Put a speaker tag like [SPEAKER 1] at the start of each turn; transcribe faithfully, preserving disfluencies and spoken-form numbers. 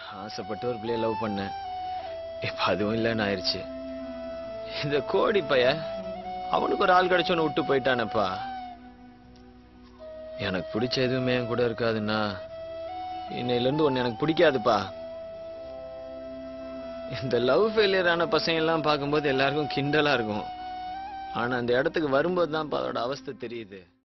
[SPEAKER 1] ஆசைப்பட்டு ஒரு பிள்ளைய லவ் பண்ணேன். இப்ப அதுவும் இல்லைன்னு ஆயிடுச்சு. இந்த கோடி பைய அவனுக்கு ஒரு ஆள் கிடைச்சோன்னு விட்டு போயிட்டானப்பா. எனக்கு பிடிச்ச எதுவுமே என் கூட இருக்காதுன்னா இன்னையில இருந்து ஒன்னு எனக்கு பிடிக்காதுப்பா. இந்த லவ் ஃபெயிலியர் ஆன பசங்க எல்லாம் பார்க்கும்போது எல்லாருக்கும் கிண்டலா இருக்கும். ஆனா அந்த இடத்துக்கு வரும்போது தான் அதோட அவஸ்தை தெரியுது.